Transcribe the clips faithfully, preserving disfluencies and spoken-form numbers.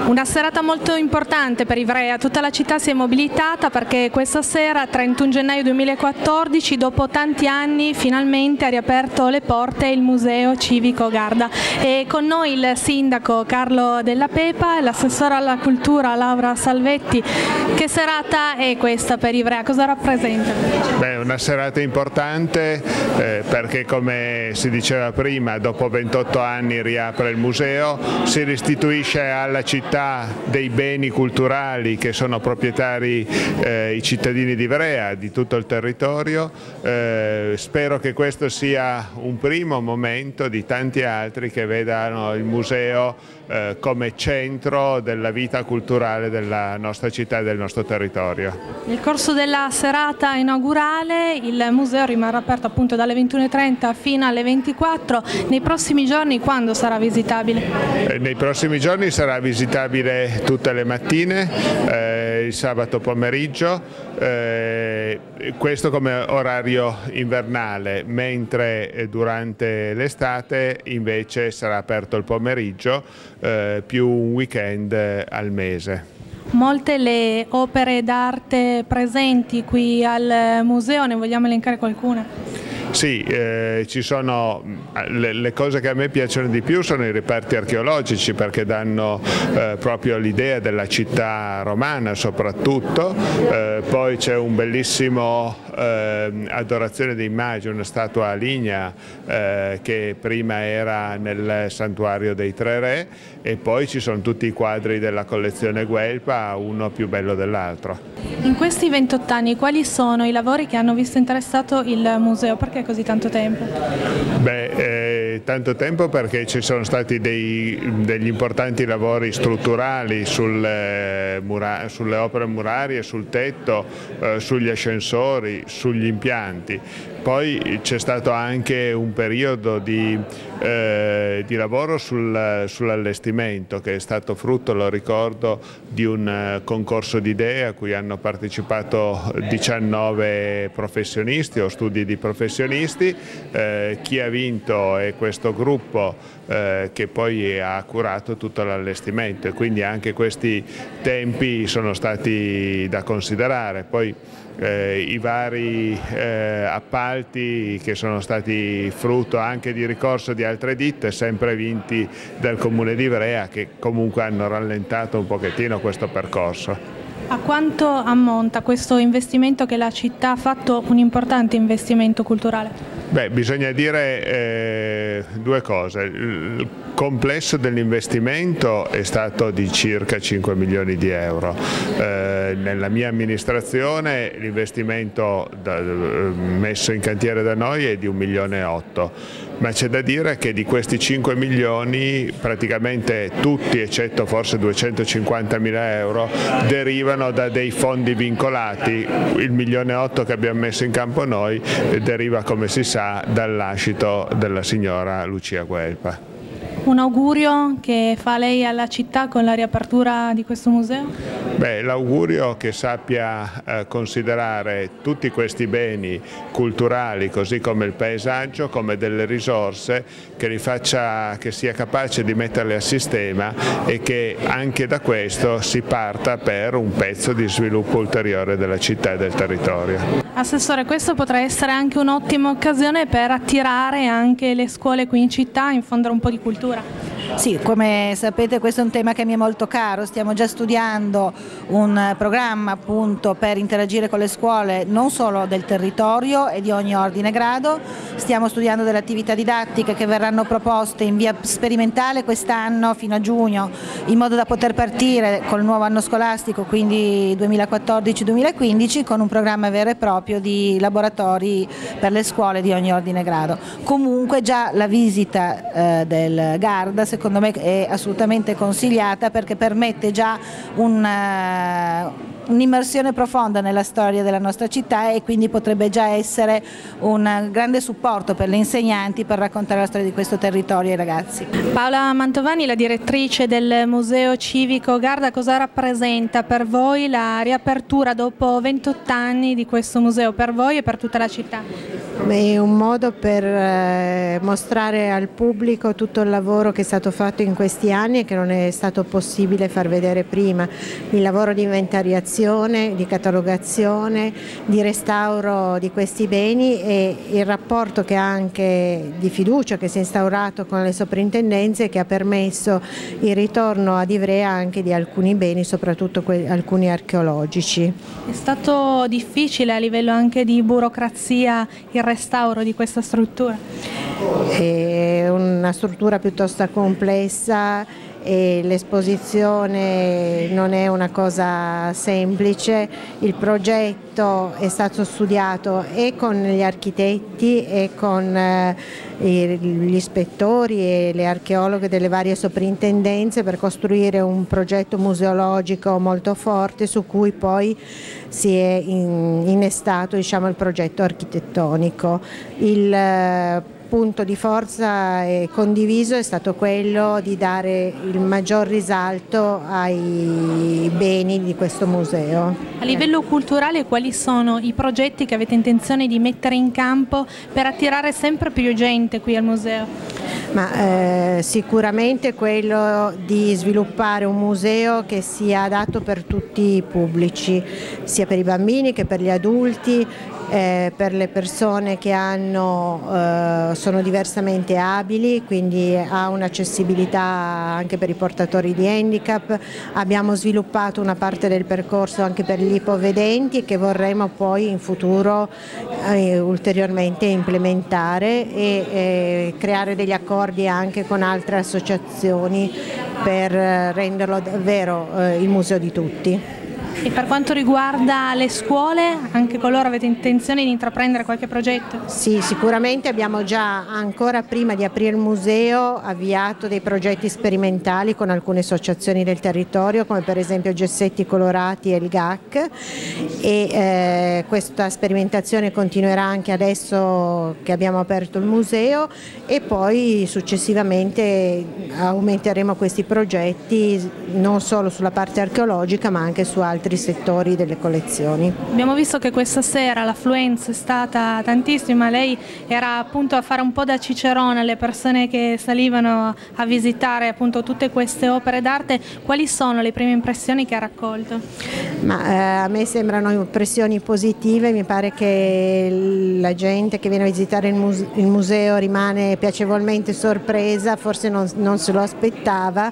Una serata molto importante per Ivrea, tutta la città si è mobilitata perché questa sera, trentuno gennaio duemilaquattordici, dopo tanti anni finalmente ha riaperto le porte il Museo Civico Garda. E con noi il sindaco Carlo Della Pepa e l'assessore alla cultura Laura Salvetti. Che serata è questa per Ivrea? Cosa rappresenta? Beh, una serata importante eh, perché, come si diceva prima, dopo ventotto anni riapre il museo, si restituisce alla città dei beni culturali che sono proprietari eh, i cittadini di Ivrea, di tutto il territorio. Eh, spero che questo sia un primo momento di tanti altri che vedano il museo eh, come centro della vita culturale della nostra città e del nostro territorio. Nel corso della serata inaugurale il museo rimarrà aperto appunto dalle ventuno e trenta fino alle ventiquattro. Nei prossimi giorni quando sarà visitabile? Eh, nei prossimi giorni sarà visitabile tutte le mattine, eh, il sabato pomeriggio, eh, questo come orario invernale, mentre durante l'estate invece sarà aperto il pomeriggio, eh, più un weekend al mese. Molte le opere d'arte presenti qui al museo, ne vogliamo elencare qualcuna? Sì, eh, ci sono le, le cose che a me piacciono di più sono i reperti archeologici, perché danno eh, proprio l'idea della città romana soprattutto. Eh, poi c'è un bellissimo eh, adorazione di immagini, una statua a lignea eh, che prima era nel santuario dei Tre Re, e poi ci sono tutti i quadri della collezione Guelpa, uno più bello dell'altro. In questi ventotto anni quali sono i lavori che hanno visto interessato il museo? Perché così tanto tempo? Beh, eh, tanto tempo perché ci sono stati dei, degli importanti lavori strutturali sulle, mura, sulle opere murarie, sul tetto, eh, sugli ascensori, sugli impianti. Poi c'è stato anche un periodo di, eh, di lavoro sul, sull'allestimento che è stato frutto, lo ricordo, di un concorso di idee a cui hanno partecipato diciannove professionisti o studi di professionisti. Eh, chi ha vinto è questo gruppo eh, che poi ha curato tutto l'allestimento, e quindi anche questi tempi sono stati da considerare. Poi Eh, i vari eh, appalti che sono stati frutto anche di ricorso di altre ditte, sempre vinti dal Comune di Ivrea, che comunque hanno rallentato un pochettino questo percorso. A quanto ammonta questo investimento, che la città ha fatto un importante investimento culturale? Beh, bisogna dire eh, due cose. Il complesso dell'investimento è stato di circa cinque milioni di euro. Eh, nella mia amministrazione l'investimento messo in cantiere da noi è di un milione e otto, ma c'è da dire che di questi cinque milioni praticamente tutti, eccetto forse duecentocinquantamila euro, derivano da dei fondi vincolati. Il milione e otto che abbiamo messo in campo noi deriva, come si sa, dal lascito della signora Lucia Guelpa. Un augurio che fa lei alla città con la riapertura di questo museo? Beh, l'augurio che sappia eh, considerare tutti questi beni culturali, così come il paesaggio, come delle risorse, che li faccia, che sia capace di metterle a sistema, e che anche da questo si parta per un pezzo di sviluppo ulteriore della città e del territorio. Assessore, questo potrà essere anche un'ottima occasione per attirare anche le scuole qui in città, infondere un po' di cultura. Sì, come sapete questo è un tema che mi è molto caro. Stiamo già studiando un programma appunto per interagire con le scuole non solo del territorio e di ogni ordine e grado. Stiamo studiando delle attività didattiche che verranno proposte in via sperimentale quest'anno fino a giugno, in modo da poter partire col nuovo anno scolastico, quindi duemilaquattordici duemilaquindici, con un programma vero e proprio di laboratori per le scuole di ogni ordine e grado. Comunque già la visita eh, del Garda secondo me è assolutamente consigliata, perché permette già un'immersione profonda nella storia della nostra città, e quindi potrebbe già essere un grande supporto per le insegnanti per raccontare la storia di questo territorio ai ragazzi. Paola Mantovani, la direttrice del Museo Civico Garda, cosa rappresenta per voi la riapertura dopo ventotto anni di questo museo, per voi e per tutta la città? È un modo per eh, mostrare al pubblico tutto il lavoro che è stato fatto in questi anni e che non è stato possibile far vedere prima. Il lavoro di inventariazione, di catalogazione, di restauro di questi beni e il rapporto che anche di fiducia che si è instaurato con le soprintendenze, che ha permesso il ritorno ad Ivrea anche di alcuni beni, soprattutto alcuni archeologici. È stato difficile a livello anche di burocrazia il restauro di questa struttura? È una struttura piuttosto complessa e l'esposizione non è una cosa semplice. Il progetto è stato studiato e con gli architetti e con eh, gli ispettori e le archeologhe delle varie soprintendenze per costruire un progetto museologico molto forte su cui poi si è innestato, diciamo, il progetto architettonico. Il eh, punto di forza e condiviso è stato quello di dare il maggior risalto ai beni di questo museo. A livello culturale, quali sono i progetti che avete intenzione di mettere in campo per attirare sempre più gente qui al museo? Ma, eh, sicuramente quello di sviluppare un museo che sia adatto per tutti i pubblici, sia per i bambini che per gli adulti, eh, per le persone che hanno, eh, sono diversamente abili, quindi ha un'accessibilità anche per i portatori di handicap. Abbiamo sviluppato una parte del percorso anche per gli ipovedenti che vorremmo poi in futuro eh, ulteriormente implementare e eh, creare degli accordi anche con altre associazioni per renderlo davvero eh, il museo di tutti. E per quanto riguarda le scuole, anche con loro avete intenzione di intraprendere qualche progetto? Sì, sicuramente abbiamo già, ancora prima di aprire il museo, avviato dei progetti sperimentali con alcune associazioni del territorio, come per esempio Gessetti Colorati e il G A C, e eh, questa sperimentazione continuerà anche adesso che abbiamo aperto il museo e poi successivamente aumenteremo questi progetti non solo sulla parte archeologica ma anche su altri settori delle collezioni. Abbiamo visto che questa sera l'affluenza è stata tantissima, lei era appunto a fare un po' da cicerone alle persone che salivano a visitare appunto tutte queste opere d'arte. Quali sono le prime impressioni che ha raccolto? Ma, eh, a me sembrano impressioni positive, mi pare che la gente che viene a visitare il, muse il museo rimane piacevolmente sorpresa, forse non, non se lo aspettava,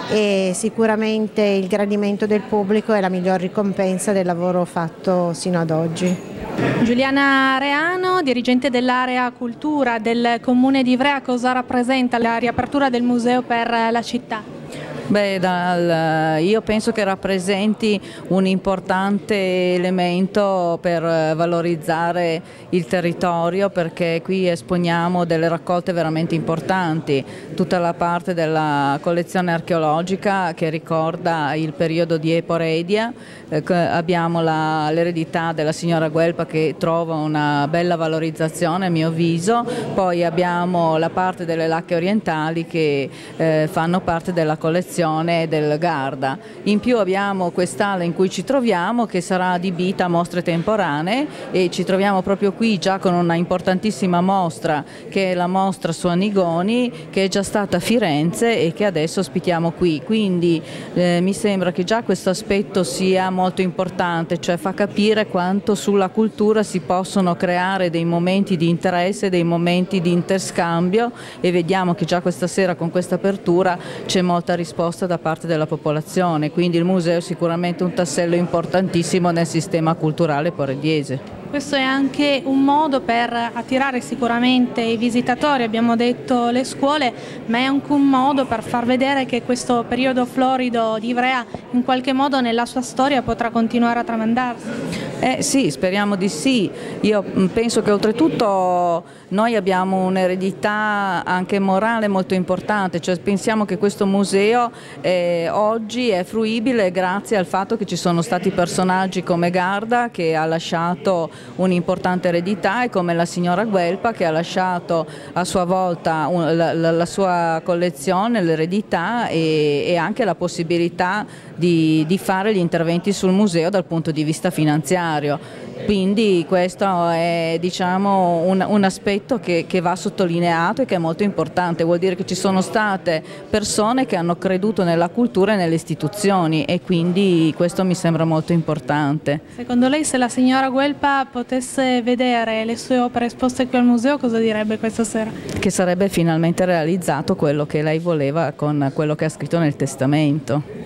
e sicuramente il gradimento del pubblico è la miglior ricompensa del lavoro fatto sino ad oggi. Giuliana Reano, dirigente dell'area cultura del Comune di Ivrea, cosa rappresenta la riapertura del museo per la città? Beh, dal, io penso che rappresenti un importante elemento per valorizzare il territorio, perché qui esponiamo delle raccolte veramente importanti, tutta la parte della collezione archeologica che ricorda il periodo di Eporedia, eh, abbiamo l'eredità della signora Guelpa che trova una bella valorizzazione a mio avviso, poi abbiamo la parte delle lacche orientali che eh, fanno parte della collezione del Garda. In più abbiamo quest'ala in cui ci troviamo che sarà adibita a mostre temporanee e ci troviamo proprio qui già con una importantissima mostra che è la mostra su Anigoni, che è già stata a Firenze e che adesso ospitiamo qui, quindi eh, mi sembra che già questo aspetto sia molto importante, cioè fa capire quanto sulla cultura si possono creare dei momenti di interesse, dei momenti di interscambio, e vediamo che già questa sera con questa apertura c'è molta risposta da parte della popolazione, quindi il museo è sicuramente un tassello importantissimo nel sistema culturale porediese. Questo è anche un modo per attirare sicuramente i visitatori, abbiamo detto le scuole, ma è anche un modo per far vedere che questo periodo florido di Ivrea in qualche modo nella sua storia potrà continuare a tramandarsi. Eh sì, speriamo di sì. Io penso che oltretutto noi abbiamo un'eredità anche morale molto importante, cioè pensiamo che questo museo eh, oggi è fruibile grazie al fatto che ci sono stati personaggi come Garda che ha lasciato un'importante eredità e come la signora Guelpa che ha lasciato a sua volta un, la, la, la sua collezione, l'eredità e, e anche la possibilità di, di fare gli interventi sul museo dal punto di vista finanziario. Quindi questo è, diciamo, un, un aspetto che, che va sottolineato e che è molto importante, vuol dire che ci sono state persone che hanno creduto nella cultura e nelle istituzioni e quindi questo mi sembra molto importante. Secondo lei, se la signora Guelpa potesse vedere le sue opere esposte qui al museo, cosa direbbe questa sera? Che sarebbe finalmente realizzato quello che lei voleva con quello che ha scritto nel testamento.